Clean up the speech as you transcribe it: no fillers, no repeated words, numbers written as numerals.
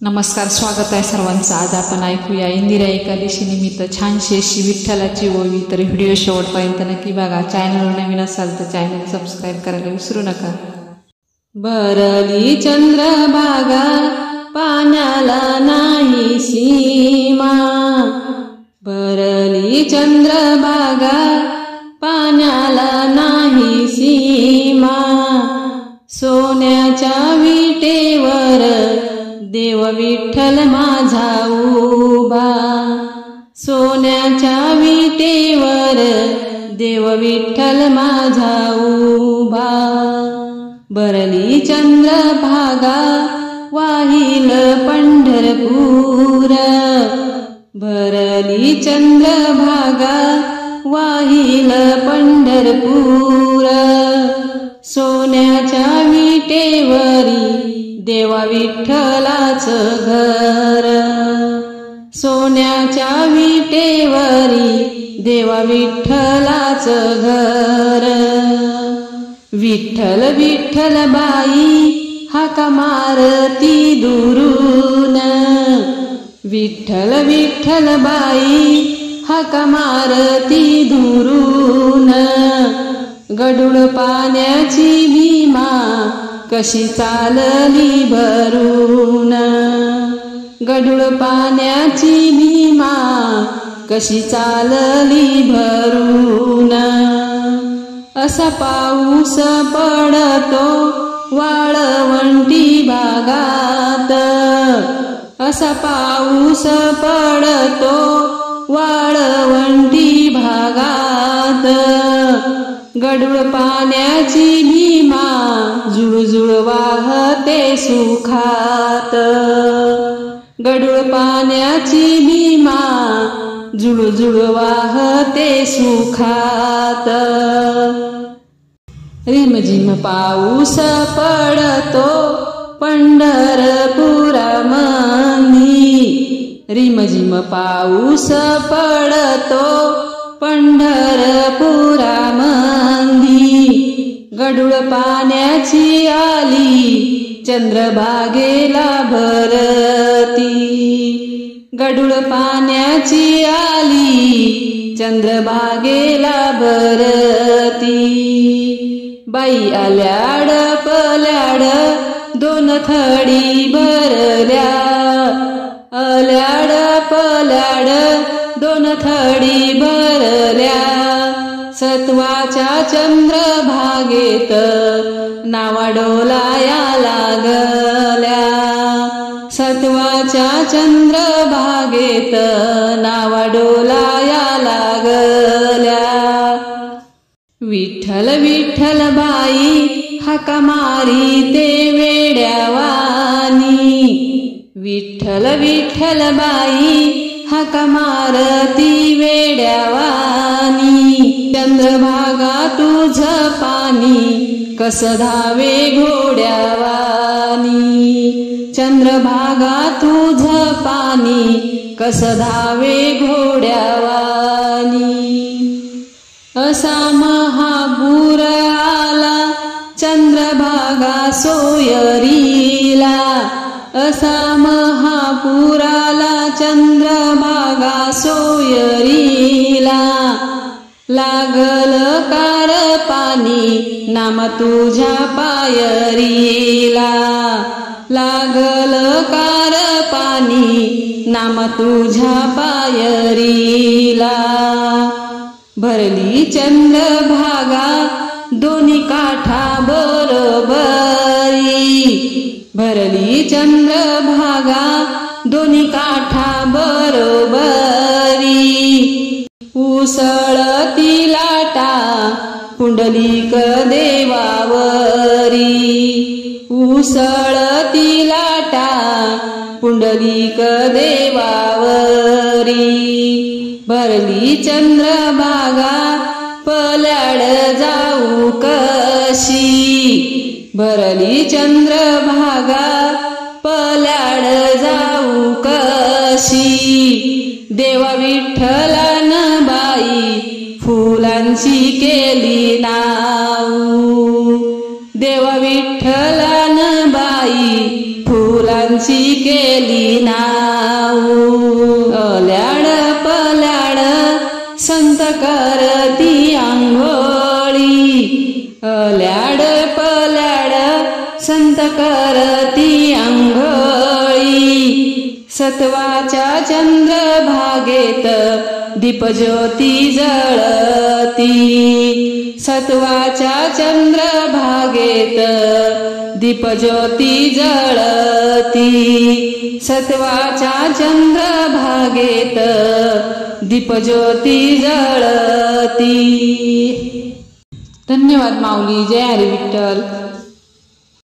नमस्कार, स्वागत आहे सर्वांचं। आज आपण ऐकूया इंदिरा एकादशी निमित्त छानशी अशी विठ्ठलाची ओवी। तर व्हिडिओ शेवटपर्यंत नक्की बघा। चॅनलवर नवीन असाल तर चॅनल सबस्क्राईब करायला विसरू नका। भरली चंद्रभागा पाण्याला नाही सीमा, भरली चंद्रभागा पाण्याला नाही सीमा, सोन्याच्या विटेवर देव विठ्ठल माझा उभा, सोन्याच्या विटेवर देव विठ्ठल माझा उभा, भरली चंद्रभागा वाहिल पंढरपूर, भरली चंद्रभागा वाहिल पंढरपूर, सोन्याच्या विटेवरी देवा विठ्ठलाचं घर, सोन्याच्या विटेवरी देवा विठ्ठलाचं घर, विठ्ठल विठ्ठल बाई हाका मारती दुरून, विठ्ठल विठ्ठल बाई हाका मारती दुरून, गडूळ पाण्याची भीमा कशी चालली भरून, गडूळ पाण्याची भीमा कशी चालली भरून, असा पाऊस पडतो वाळवंटी भागात, असा पाऊस पडतो वाळवंटी भागात, गडूळ पाण्याची भीमा जुळजुळ वाहते सुखात, गडूळ पाण्याची भीमा जुळजुळ वाहते सुखात, रिमझिम पाऊस पडतो पंढरपुरामंदी, रिमझिम पाऊस पडतो पंढरपुरामंदी, गडूळ पाण्याची आली चंद्रभागेला भरती, गडूळ पाण्याची आली चंद्रभागेला भरती, बाई आल्याड पल्याड दोन थडी भरल्या, आल्याड पल्याड दोन थडी भरल्या, सत्वाच्या चंद्रभागेत नावा डोलाया लागल्या, सत्वाच्या चंद्रभागेत नावा डोलाया लागल्या, विठ्ठल विठ्ठल बाई हाका मारी ते वेड्यावानी, विठ्ठल विठ्ठल बाई हाका मारती वेड्यावानी, चंद्रभागा तुझ पाणी कस धावे घोड्यावानी, चंद्रभागा तुझ पाणी कस धावे घोड्यावानी, असा महापूर आला चंद्रभागा सोयरीला, असा महापूर आला चंद्रभागा सोयरीला, लागल कार पाणी नाम तुझ्या पायरीला, लागल कार पाणी नाम तुझ्या पायरीला, भरली चंद्रभागा दोन्ही काठा बरोबरी, भरली चंद्रभागा दोन्ही काठा बरोबरी, उसळती लाटा पुंडलिक देवावरी, उसळती लाटा पुंडलिक देवावरी, भरली चंद्रभागा पल्याड जाऊ कशी, भरली चंद्रभागा पल्याड जाऊ कशी, देवा विठ्ठलान बाई फुलांची केली नाऊ, देवा विठ्ठलान बाई फुलांची विठ्ठलाची केली नाऊ अल्याड पल्याड संत करती आंघोळी अल्याड पल्याड संत करती आंघोळी सत्वाच्या चंद्रभागेत दीपज्योती जळती सत्वाच्या चंद्रभागेत दीपज्योती जळती सत्वाच्या चंद्रभागेत दीपज्योती जळती। धन्यवाद माऊली। जय हरी विठ्ठल।